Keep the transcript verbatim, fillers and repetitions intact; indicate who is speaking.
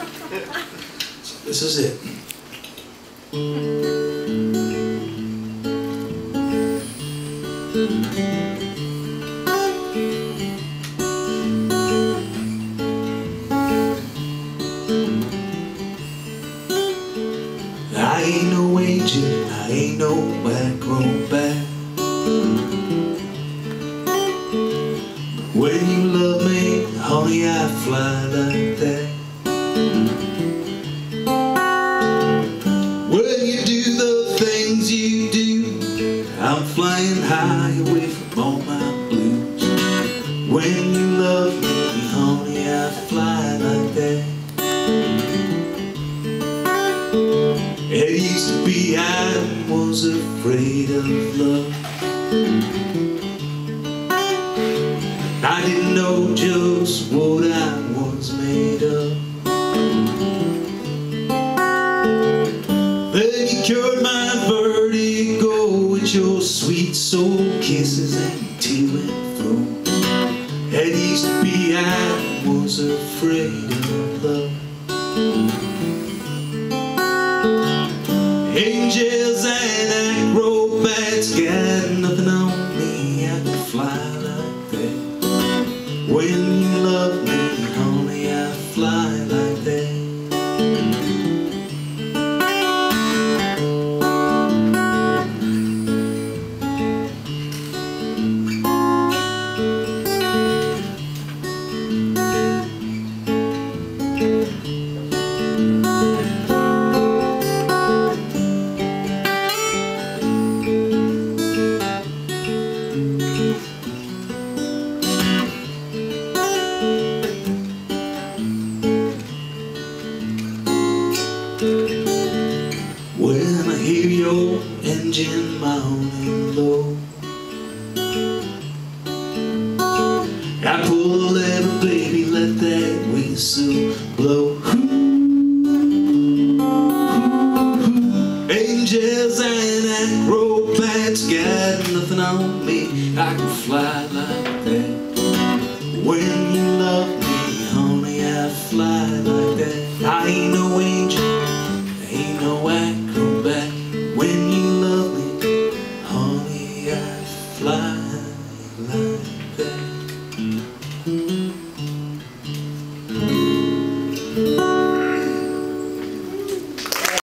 Speaker 1: So this is it. I ain't no agent, I ain't no acrobat. When you love me, honey, I fly like that. When you do the things you do, I'm flying high away from all my blues. When you love me, honey, I fly like that. It used to be I was afraid of love. I didn't know just what I was made of. Then you cured my vertigo with your sweet soul kisses and to and fro. It used to be I was afraid of love. Angels and acrobats got nothing on me. I can fly like that. When you love me, honey, I fly like that. When I hear your engine moaning low, I pull the lever, baby, let that whistle blow. Angels and acrobats got nothing on me. I can fly like that. When you love me, honey, I fly like that. I ain't no angel,